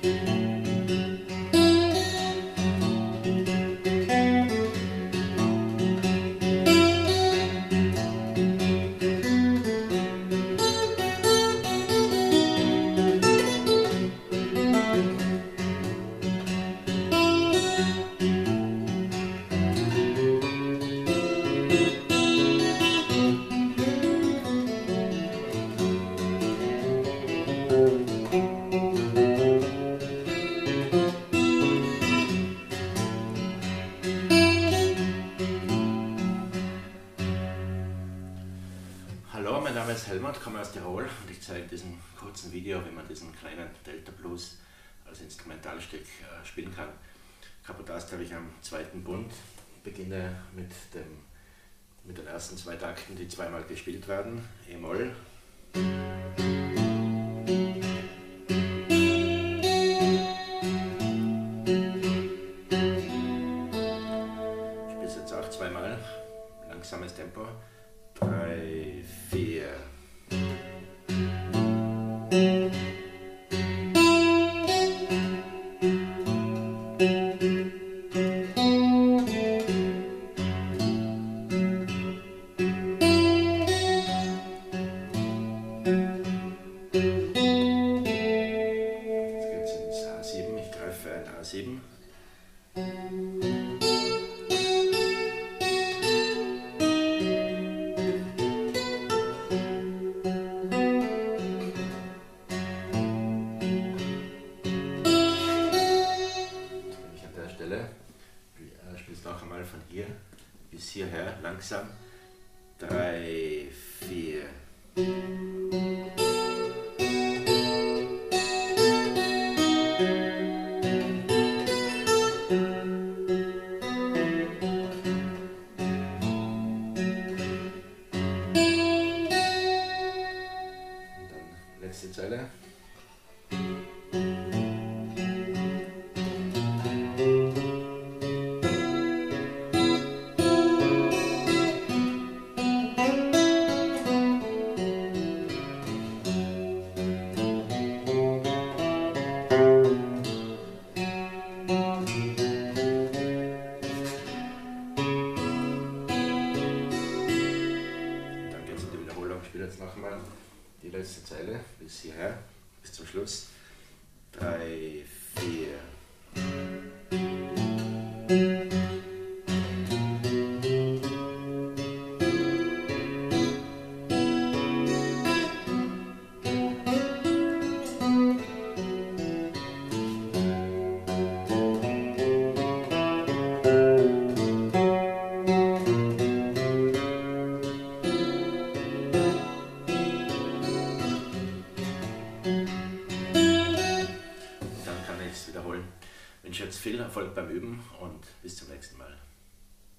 Hallo, mein Name ist Helmut, komme aus Tirol und ich zeige in diesem kurzen Video, wie man diesen kleinen Delta Blues als Instrumentalstück spielen kann. Capodast habe ich am zweiten Bund, beginne mit den ersten zwei Takten, die zweimal gespielt werden, E-Moll, ich spiele es jetzt auch zweimal, langsames Tempo, 3, 4. Jetzt geht's ins A7, ich greife ein A7. Spielst noch einmal von hier bis hierher langsam. 3, 4. Und dann letzte Zeile. Ich spiele jetzt nochmal die letzte Zeile bis hierher, bis zum Schluss. 3, 4. Wiederholen. Ich wünsche jetzt viel Erfolg beim Üben und bis zum nächsten Mal.